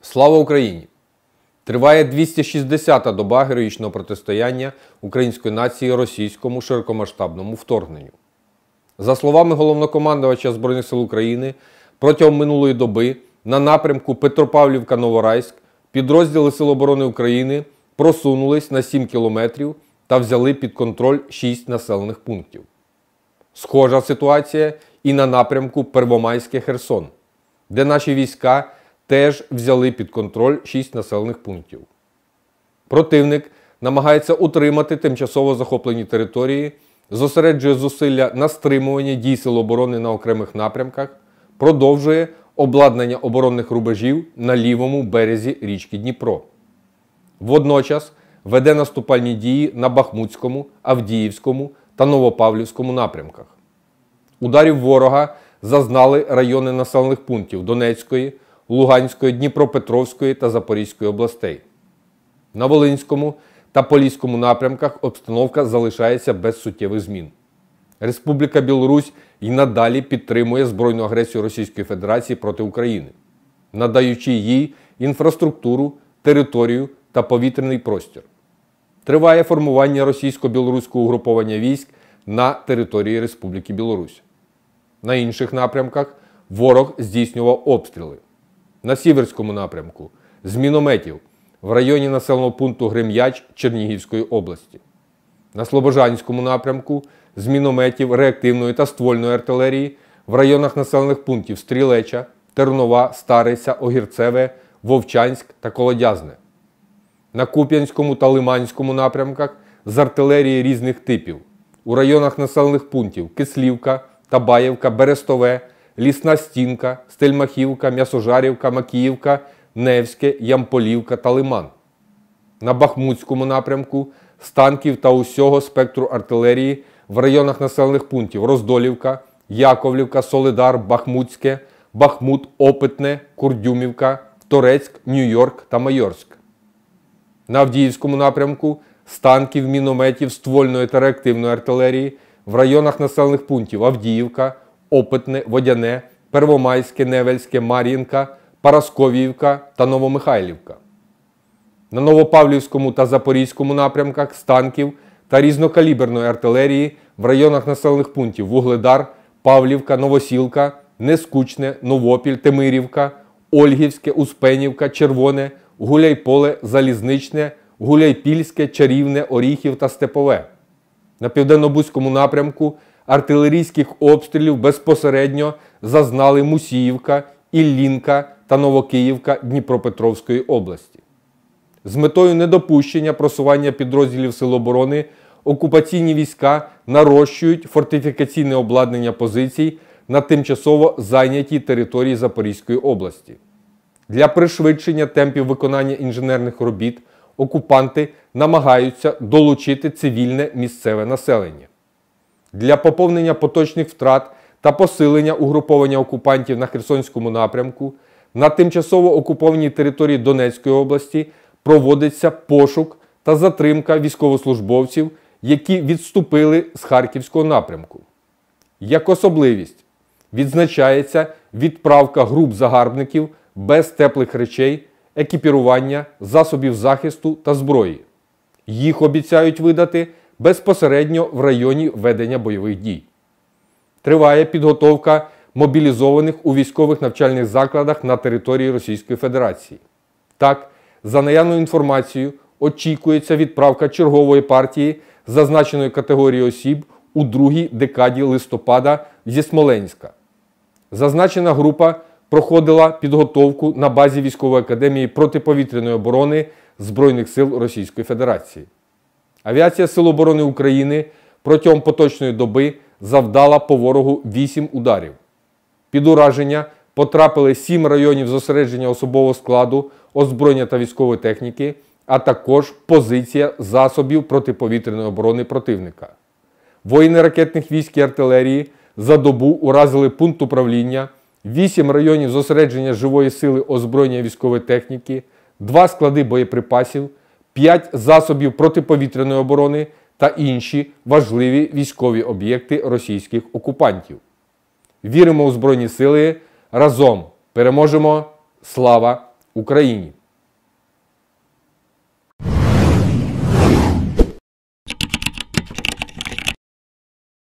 Слава Україні! Триває 260-та доба героїчного протистояння української нації російському широкомасштабному вторгненню. За словами головнокомандувача Збройних сил України, протягом минулої доби на напрямку Петропавлівка-Новорайськ підрозділи Сил оборони України просунулись на 7 кілометрів та взяли під контроль 6 населених пунктів. Схожа ситуація і на напрямку Первомайське-Херсон, де наші війська теж взяли під контроль 6 населених пунктів. Противник намагається утримати тимчасово захоплені території, зосереджує зусилля на стримуванні дій Сил оборони на окремих напрямках, продовжує обладнання оборонних рубежів на лівому березі річки Дніпро. Водночас веде наступальні дії на Бахмутському, Авдіївському та Новопавлівському напрямках. Ударів ворога зазнали райони населених пунктів Донецької, Луганської, Дніпропетровської та Запорізької областей. На Волинському та Поліському напрямках обстановка залишається без суттєвих змін. Республіка Білорусь і надалі підтримує збройну агресію Російської Федерації проти України, надаючи їй інфраструктуру, територію та повітряний простір. Триває формування російсько-білоруського угруповання військ на території Республіки Білорусь. На інших напрямках ворог здійснював обстріли. На Сіверському напрямку – з мінометів в районі населеного пункту Грем'яч Чернігівської області. На Слобожанському напрямку – з мінометів реактивної та ствольної артилерії в районах населених пунктів Стрілеча, Тернова, Стариця, Огірцеве, Вовчанськ та Колодязне. На Куп'янському та Лиманському напрямках – з артилерії різних типів у районах населених пунктів Кислівка, Табаєвка, Берестове, Лісна Стінка, Стельмахівка, М'ясожарівка, Макіївка, Невське, Ямполівка та Лиман. На Бахмутському напрямку – з танків та усього спектру артилерії в районах населених пунктів Роздолівка, Яковлівка, Солидар, Бахмутське, Бахмут, Опитне, Курдюмівка, Торецьк, Нью-Йорк та Майорськ. На Авдіївському напрямку – з танків, мінометів, ствольної та реактивної артилерії в районах населених пунктів Авдіївка, Опитне, Водяне, Первомайське, Невельське, Мар'їнка, Парасковіївка та Новомихайлівка. На Новопавлівському та Запорізькому напрямках з танків та різнокаліберної артилерії в районах населених пунктів Вугледар, Павлівка, Новосілка, Нескучне, Новопіль, Темирівка, Ольгівське, Успенівка, Червоне, Гуляйполе, Залізничне, Гуляйпільське, Чарівне, Оріхів та Степове. На Південно-Бузькому напрямку артилерійських обстрілів безпосередньо зазнали Мусіївка, Іллінка та Новокиївка Дніпропетровської області. З метою недопущення просування підрозділів Сил оборони окупаційні війська нарощують фортифікаційне обладнання позицій на тимчасово зайнятій території Запорізької області. Для пришвидшення темпів виконання інженерних робіт окупанти намагаються долучити цивільне місцеве населення. Для поповнення поточних втрат та посилення угруповання окупантів на Херсонському напрямку на тимчасово окупованій території Донецької області проводиться пошук та затримка військовослужбовців, які відступили з Харківського напрямку. Як особливість відзначається відправка груп загарбників без теплих речей, екіпірування, засобів захисту та зброї. Їх обіцяють видати безпосередньо в районі ведення бойових дій. Триває підготовка мобілізованих у військових навчальних закладах на території Російської Федерації. Так, за наявною інформацією, очікується відправка чергової партії зазначеної категорії осіб у другій декаді листопада зі Смоленська. Зазначена група проходила підготовку на базі Військової академії протиповітряної оборони Збройних сил Російської Федерації. Авіація Сил оборони України протягом поточної доби завдала по ворогу 8 ударів. Під ураження потрапили 7 районів зосередження особового складу, озброєння та військової техніки, а також позиція засобів протиповітряної оборони противника. Воїни ракетних військ і артилерії за добу уразили пункт управління, 8 районів зосередження живої сили, озброєння і військової техніки, 2 склади боєприпасів, 5 засобів протиповітряної оборони та інші важливі військові об'єкти російських окупантів. Віримо у Збройні сили, разом переможемо! Слава Україні.